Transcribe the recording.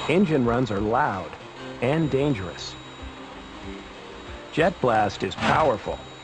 Engine runs are loud and dangerous. Jet blast is powerful